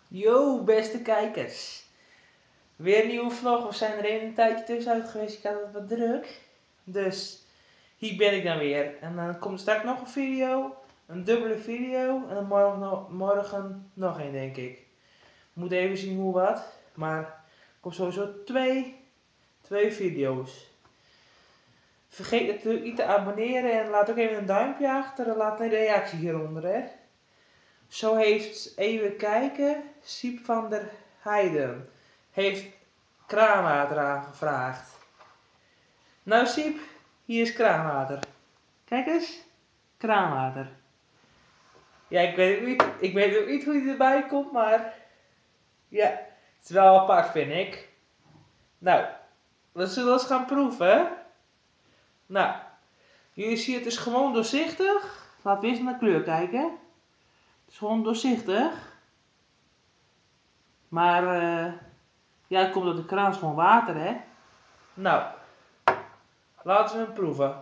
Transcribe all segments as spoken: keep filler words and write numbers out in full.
Yo, beste kijkers. Weer een nieuwe vlog. We zijn er even een tijdje tussenuit geweest. Ik had het wat druk. Dus hier ben ik dan weer. En dan komt straks nog een video. Een dubbele video. En dan morgen, no morgen nog één, denk ik. Moet even zien hoe wat. Maar er komt sowieso twee, twee video's. Vergeet natuurlijk niet te abonneren. En laat ook even een duimpje achter. En laat een reactie hieronder, hè. Zo heeft, even kijken, Siep van der Heijden heeft kraanwater aangevraagd. Nou Siep, hier is kraanwater. Kijk eens, kraanwater. Ja, ik weet ook niet, ik weet ook niet hoe hij erbij komt, maar ja, het is wel apart, vind ik. Nou, we zullen eens gaan proeven. Nou, jullie zien het is gewoon doorzichtig. Laten we eens naar de kleur kijken. Het is gewoon doorzichtig. Maar uh, ja, het komt uit de kraan, is gewoon water, hè. Nou, laten we hem proeven.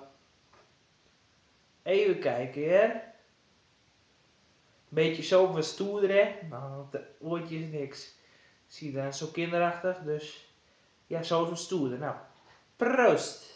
Even kijken, hè. Beetje zo wat stoerder, hè. Nou, het oortje is niks. Zie je dan, zo kinderachtig, dus ja, zo is het stoerder. Nou, proost.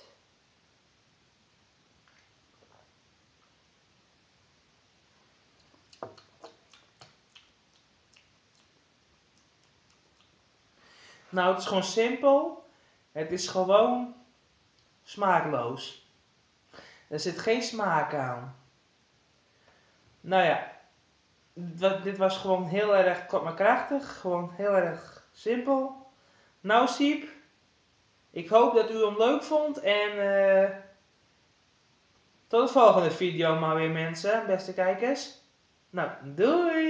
Nou, het is gewoon simpel. Het is gewoon smaakloos. Er zit geen smaak aan. Nou ja, dit was gewoon heel erg kort maar krachtig. Gewoon heel erg simpel. Nou Siep, ik hoop dat u hem leuk vond en uh, tot de volgende video maar weer mensen, beste kijkers. Nou, doei!